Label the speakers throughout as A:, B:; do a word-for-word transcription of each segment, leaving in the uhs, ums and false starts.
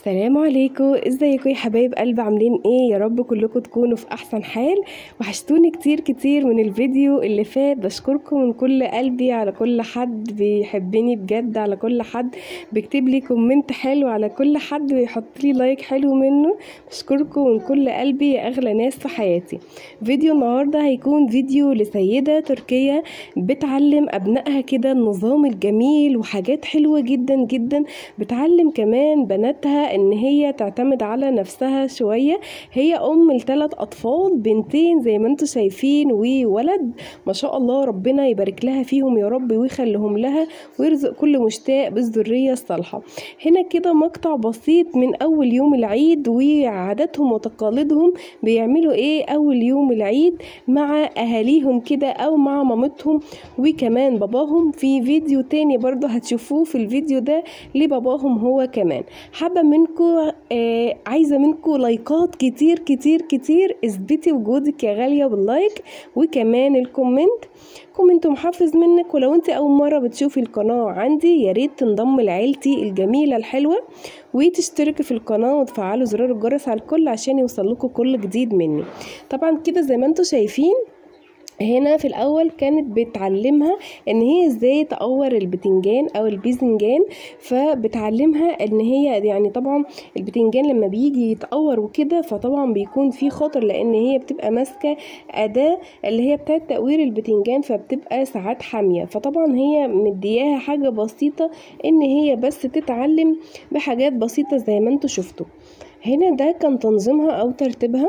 A: السلام عليكم، ازيكم يا حبايب قلب؟ عاملين ايه؟ يا رب كلكم تكونوا في احسن حال. وحشتوني كتير كتير من الفيديو اللي فات. بشكركم من كل قلبي على كل حد بيحبني بجد، على كل حد بيكتب لي كومنت حلو، على كل حد بيحط لي لايك حلو منه. بشكركم من كل قلبي يا اغلى ناس في حياتي. فيديو النهارده هيكون فيديو لسيدة تركية بتعلم ابنائها كده النظام الجميل وحاجات حلوة جدا جدا. بتعلم كمان بناتها ان هي تعتمد على نفسها شوية. هي ام لثلاث اطفال، بنتين زي ما انتم شايفين وولد ما شاء الله، ربنا يبارك لها فيهم يا رب ويخليهم لها ويرزق كل مشتاق بالذرية الصالحة. هنا كده مقطع بسيط من اول يوم العيد وعاداتهم وتقاليدهم، بيعملوا ايه اول يوم العيد مع اهاليهم كده او مع مامتهم وكمان باباهم. في فيديو تاني برضه هتشوفوه في الفيديو ده لباباهم هو كمان. حابة منكم آه عايزة منكم لايكات كتير كتير كتير. اثبتي وجودك يا غالية باللايك وكمان الكومنت. كومنت محفز منك. ولو انت اول مرة بتشوفي القناة عندي يا ريت تنضم لعيلتي الجميلة الحلوة وتشتركي في القناة وتفعلوا زرار الجرس على الكل عشان يوصل لكم كل جديد مني. طبعا كده زي ما انتم شايفين هنا في الاول كانت بتعلمها ان هي ازاي تقور البتنجان او الباذنجان. فبتعلمها ان هي يعني طبعا البتنجان لما بيجي يتقور وكده فطبعا بيكون فيه خطر، لان هي بتبقى ماسكه اداه اللي هي بتاعه تقوير البتنجان، فبتبقى ساعات حاميه. فطبعا هي مدياها حاجه بسيطه ان هي بس تتعلم بحاجات بسيطه زي ما انتوا شفتوا. هنا ده كان تنظيمها او ترتيبها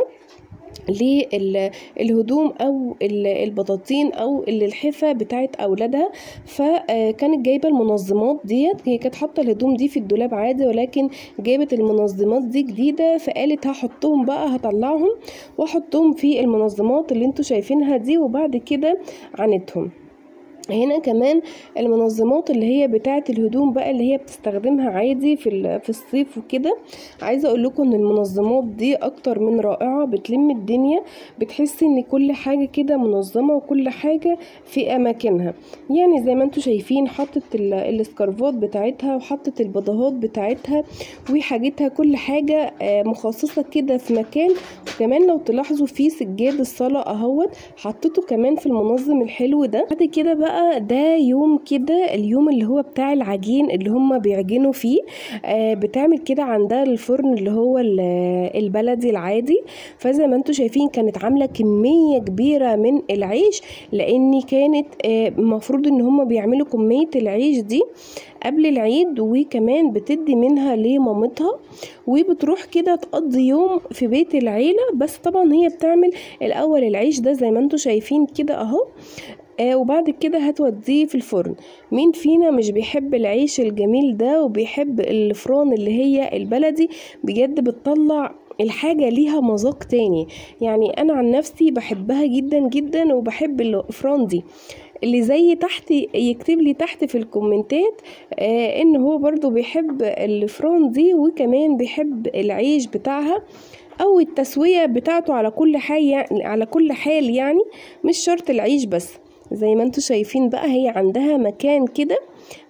A: للهدوم او البطاطين او الحفه بتاعت اولادها. فكانت جايبه المنظمات ديت، هي كانت حاطه الهدوم دي في الدولاب عادي ولكن جابت المنظمات دي جديده، فقالت هحطهم بقى هطلعهم واحطهم في المنظمات اللي انتوا شايفينها دي وبعد كده عنتهم. هنا كمان المنظمات اللي هي بتاعه الهدوم بقى اللي هي بتستخدمها عادي في في الصيف وكده. عايزه اقول لكم ان المنظمات دي اكتر من رائعه، بتلم الدنيا، بتحسي ان كل حاجه كده منظمه وكل حاجه في اماكنها. يعني زي ما انتم شايفين حطت السكارفات بتاعتها وحطت البضاهات بتاعتها وحاجتها، كل حاجه مخصصه كده في مكان. وكمان لو تلاحظوا في سجاد الصلاه اهوت حطته كمان في المنظم الحلو ده. بعد كده بقى ده يوم كده اليوم اللي هو بتاع العجين اللي هم بيعجنوا فيه. آه بتعمل كده عندها الفرن اللي هو البلدي العادي. فزي ما انتم شايفين كانت عامله كميه كبيره من العيش، لان كانت المفروض آه ان هم بيعملوا كميه العيش دي قبل العيد، وكمان بتدي منها لمامتها وبتروح كده تقضي يوم في بيت العيله. بس طبعا هي بتعمل الاول العيش ده زي ما انتم شايفين كده اهو، آه وبعد كده هتوديه في الفرن. مين فينا مش بيحب العيش الجميل ده وبيحب الفران اللي هي البلدي؟ بجد بتطلع الحاجة ليها مذاق تاني. يعني انا عن نفسي بحبها جدا جدا وبحب الفران دي. اللي زي تحت يكتب لي تحت في الكومنتات آه ان هو برضو بيحب الفران دي وكمان بيحب العيش بتاعها او التسوية بتاعته على كل حال يعني على كل حال يعني مش شرط العيش بس. زي ما انتوا شايفين بقى هي عندها مكان كده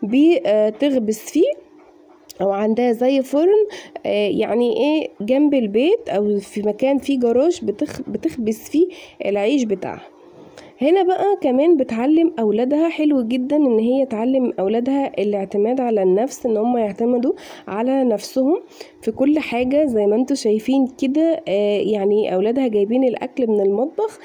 A: بتخبز فيه او عندها زي فرن آه يعني ايه جنب البيت او في مكان فيه جراج بتخ بتخبز فيه العيش بتاعها. هنا بقى كمان بتعلم اولادها، حلو جدا ان هي تعلم اولادها الاعتماد على النفس، ان هم يعتمدوا على نفسهم في كل حاجة. زي ما انتوا شايفين كده آه يعني اولادها جايبين الاكل من المطبخ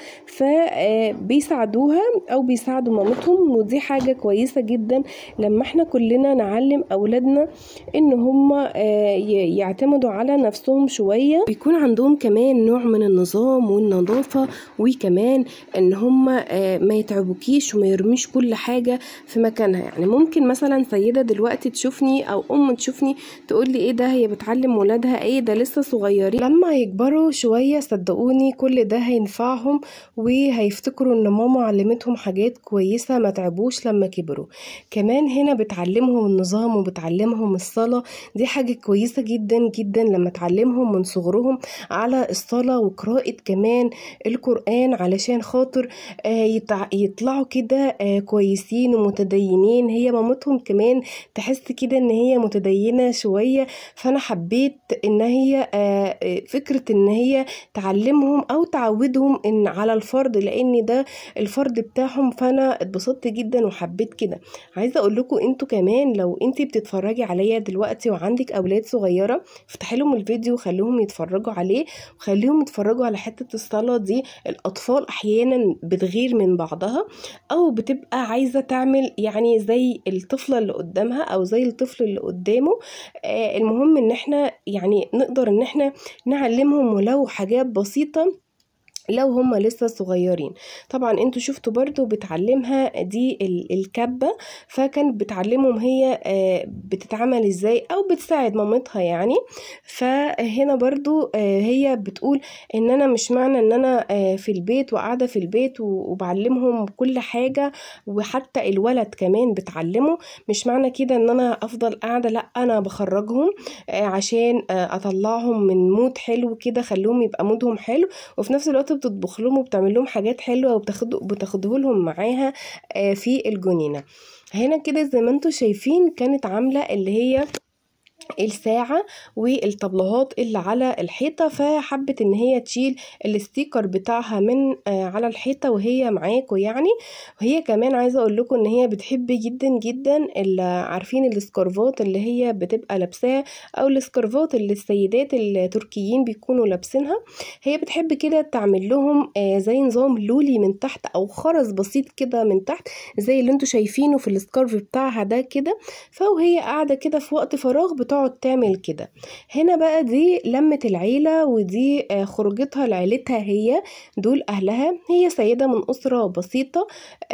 A: فبيساعدوها او بيساعدوا مامتهم، ودي حاجة كويسة جدا لما احنا كلنا نعلم اولادنا ان هم آه يعتمدوا على نفسهم شوية، بيكون عندهم كمان نوع من النظام والنظافة، وكمان ان هم ما يتعبوكيش وما يرميش كل حاجة في مكانها. يعني ممكن مثلا سيدة دلوقتي تشوفني او ام تشوفني تقول لي ايه ده هي بتعلم ولادها ايه ده لسه صغيرين. لما يكبروا شوية صدقوني كل ده هينفعهم وهيفتكروا ان ماما علمتهم حاجات كويسة ما تعبوش لما كبروا. كمان هنا بتعلمهم النظام وبتعلمهم الصلاة، دي حاجة كويسة جدا جدا لما تعلمهم من صغرهم على الصلاة وقراءة كمان القرآن علشان خاطر آه يطلعوا كده آه كويسين ومتدينين. هي مامتهم كمان تحس كده ان هي متدينة شوية، فانا حبيت ان هي آه فكرة ان هي تعلمهم او تعودهم ان على الفرض، لان ده الفرض بتاعهم. فانا اتبسطت جدا وحبيت كده. عايزه اقول لكم انتوا كمان لو انت بتتفرجي عليا دلوقتي وعندك اولاد صغيره، افتحي لهم الفيديو وخليهم يتفرجوا عليه، وخليهم يتفرجوا على حته الصلاه دي. الاطفال احيانا بتغير من بعضها، او بتبقى عايزه تعمل يعني زي الطفله اللي قدامها او زي الطفل اللي قدامه. آه المهم ان احنا يعني نقدر ان احنا نعلمهم ولو حاجات بسيطه لو هم لسه صغيرين. طبعا انتوا شفتوا برضو بتعلمها دي الكبة، فكانت بتعلمهم هي بتتعمل ازاي او بتساعد مامتها يعني. فهنا برضو هي بتقول ان انا مش معنى ان انا في البيت وقاعدة في البيت وبعلمهم كل حاجة، وحتى الولد كمان بتعلمه، مش معنى كده ان انا افضل قاعدة، لا انا بخرجهم عشان اطلعهم من مود حلو كده، خليهم يبقى مودهم حلو، وفي نفس الوقت بتطبخ لهم وبتعمل لهم حاجات حلوه وبتاخده لهم معاها في الجنينه. هنا كده زي ما انتم شايفين كانت عامله اللي هي الساعة والطبلات اللي على الحيطة، فحبت ان هي تشيل الستيكر بتاعها من آه على الحيطة وهي معاكم يعني. وهي كمان عايزة اقول لكم ان هي بتحب جدا جدا اللي عارفين السكارفات اللي هي بتبقى لابساها، او السكارفات اللي السيدات التركيين بيكونوا لابسينها. هي بتحب كده تعمل لهم آه زي نظام لولي من تحت او خرز بسيط كده من تحت، زي اللي انتوا شايفينه في السكارف بتاعها ده كده. فوهي قاعدة كده في وقت فراغ بتقعد تعمل كده. هنا بقى دي لمة العيلة، ودي خروجتها لعيلتها، هي دول أهلها. هي سيدة من أسرة بسيطة،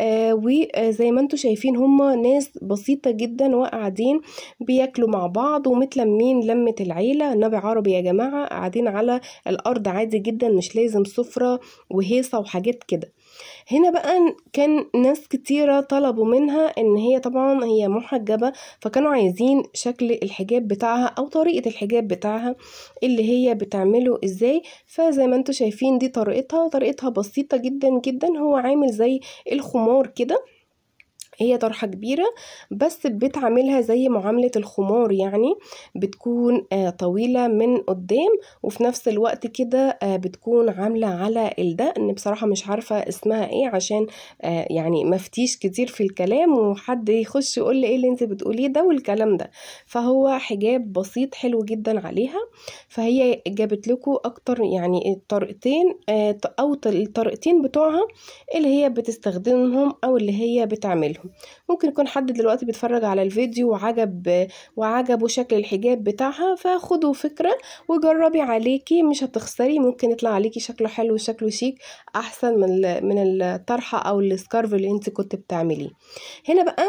A: وزي ما انتوا شايفين هما ناس بسيطة جدا وقاعدين بياكلوا مع بعض ومتلمين لمة العيلة. النبي عربي يا جماعة، قاعدين على الأرض عادي جدا، مش لازم سفرة وهيصة وحاجات كده. هنا بقى كان ناس كتيرة طلبوا منها ان هي طبعا هي محجبة، فكانوا عايزين شكل الحجاب بتاعها او طريقة الحجاب بتاعها اللي هي بتعمله ازاي. فزي ما انتوا شايفين دي طريقتها طريقتها بسيطة جدا جدا. هو عامل زي الخمار كده، هي طرحة كبيرة بس بتعملها زي معاملة الخمار، يعني بتكون آه طويلة من قدام، وفي نفس الوقت كده آه بتكون عاملة على الدقن. بصراحة مش عارفة اسمها ايه عشان آه يعني مفتيش كتير في الكلام وحد يخش يقول لي ايه اللي انت بتقوليه ده والكلام ده. فهو حجاب بسيط حلو جدا عليها. فهي جابت لكم اكتر يعني الطريقتين آه او الطريقتين بتوعها اللي هي بتستخدمهم او اللي هي بتعملهم. ممكن يكون حد دلوقتي بيتفرج على الفيديو وعجب وعجبه شكل الحجاب بتاعها، فخدوا فكرة وجربي عليكي، مش هتخسري. ممكن يطلع عليكي شكله حلو وشكله شيك احسن من من الطرحة او السكارف اللي انت كنت بتعمليه. هنا بقى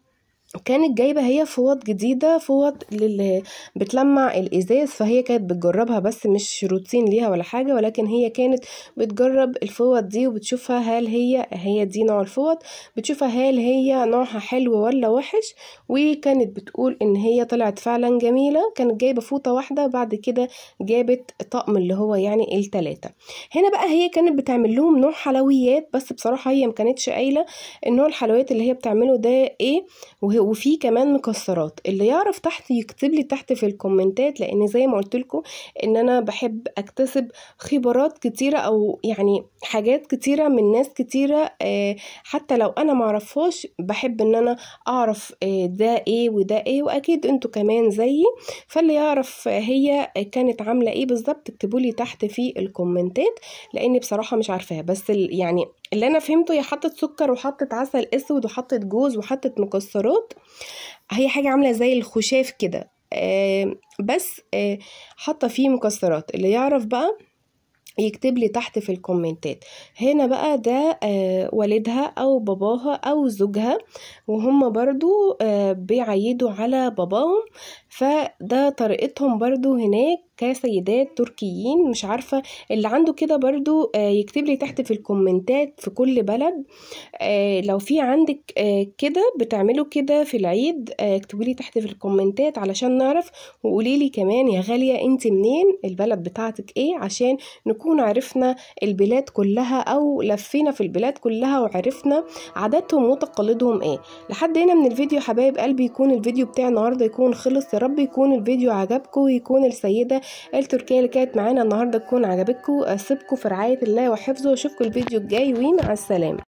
A: كانت جايبة هي فوط جديدة، فوط للي بتلمع الإزاز، فهي كانت بتجربها بس مش روتين ليها ولا حاجة، ولكن هي كانت بتجرب الفوط دي وبتشوفها هل هي هي دي نوع الفوط، بتشوفها هل هي نوعها حلو ولا وحش. وكانت بتقول إن هي طلعت فعلا جميلة. كانت جايبة فوطة واحدة، بعد كده جابت طقم اللي هو يعني التلاتة. هنا بقى هي كانت بتعمل لهم نوع حلويات، بس بصراحة هي مكانتش قايلة النوع الحلويات اللي هي بتعمله ده ايه، وفي كمان مكسرات. اللي يعرف تحت يكتب لي تحت في الكومنتات، لان زي ما قلت لكم ان انا بحب اكتسب خبرات كتيره او يعني حاجات كتيره من ناس كتيره، حتى لو انا معرفهاش بحب ان انا اعرف ده ايه وده ايه، واكيد انتوا كمان زيي. فاللي يعرف هي كانت عامله ايه بالظبط اكتبوا لي تحت في الكومنتات، لاني بصراحه مش عارفاها. بس يعني اللي انا فهمته هي حطت سكر وحطت عسل اسود وحطت جوز وحطت مكسرات. هي حاجه عامله زي الخشاف كده آه بس آه حاطه فيه مكسرات. اللي يعرف بقى يكتب لي تحت في الكومنتات. هنا بقى ده آه والدها او باباها او زوجها، وهم برضو آه بيعيدوا على باباهم. فده طريقتهم برضو هناك كسيدات تركيين. مش عارفة اللي عنده كده برضو يكتب لي تحت في الكومنتات في كل بلد لو في عندك كده بتعملوا كده في العيد، اكتبوا لي تحت في الكومنتات علشان نعرف. وقولي لي كمان يا غالية انت منين، البلد بتاعتك ايه، عشان نكون عرفنا البلاد كلها او لفينا في البلاد كلها وعرفنا عاداتهم وتقاليدهم ايه. لحد هنا من الفيديو حبايب قلبي يكون الفيديو بتاع النهارده يكون خلص. يا رب يكون الفيديو عجبكم ويكون السيدة التركية اللي كانت معانا النهارده تكون عجبتكم. اسيبكم في رعاية الله وحفظه واشوفكم الفيديو الجاي ومع السلامة.